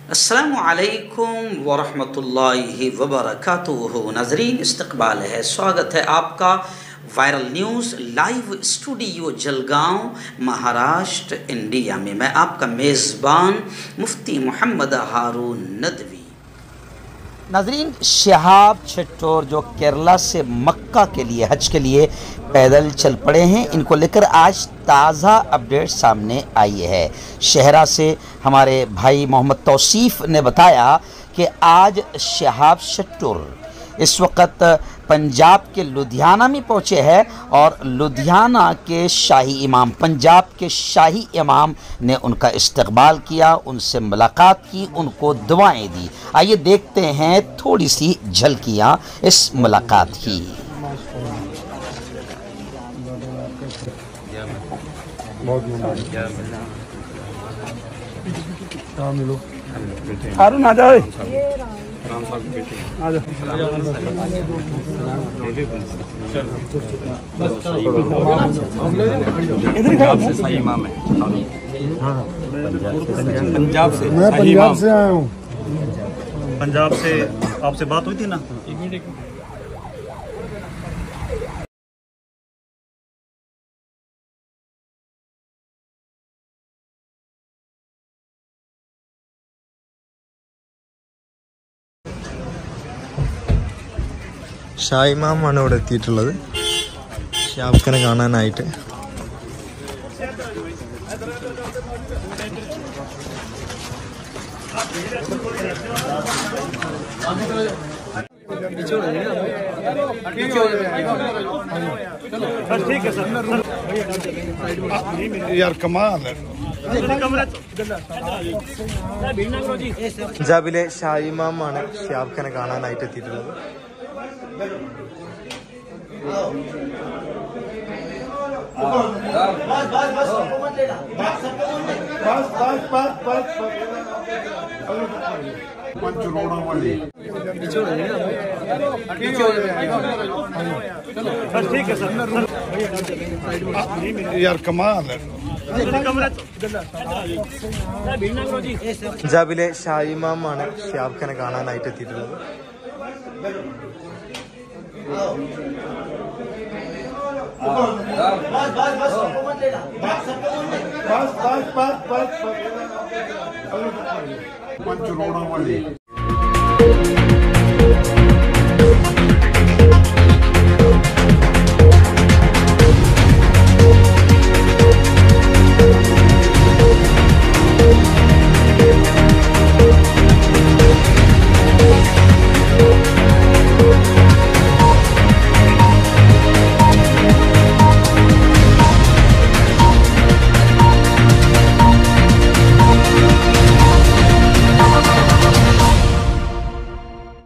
अस्सलामुअलैकुम वरहमतुल्लाहि वबरकातुहू। नाज़रीन, इस्तकबाल है, स्वागत है आपका viral news live studio Jalgaon, Maharashtra, India में। मैं आपका मेज़बान मुफ्ती मोहम्मद हारून नदवी। नाज़रीन, शहाब छट्टोर जो केरला से मक्का के लिए, हज के लिए पैदल चल पड़े हैं, इनको लेकर आज ताज़ा अपडेट सामने आई है। शहरा से हमारे भाई मोहम्मद तौसीफ़ ने बताया कि आज शहाब छट्टोर इस वक्त पंजाब के लुधियाना में पहुँचे हैं और लुधियाना के शाही इमाम, पंजाब के शाही इमाम ने उनका इस्तकबाल किया, उनसे मुलाकात की, उनको दुआएं दी। आइए देखते हैं थोड़ी सी झलकियाँ इस मुलाकात की। हारून आ जाओ, सही इमाम है। पंजाब से मैं पंजाब से आया हूँ। पंजाब से आपसे बात हुई थी ना? ഷാഹി ഇമാമാണ് ഇവിടെ എത്തിയിട്ടുള്ളത് ഷാബ്ഖാനെ കാണാനായിട്ട്. यार कमाल है। പഞ്ചാബിലെ ഷാഹി ഇമാമാണ് ഷാബ്ഖാനെ കാണാനായിട്ട് എത്തിയിട്ടുള്ളത്. यार कमाल है। പഞ്ചാബിലെ ഷാഹി ഇമാമാണ് ഷാബ്ഖാനെ കാണാനായിട്ട് എത്തിയിട്ടുള്ളത്. बस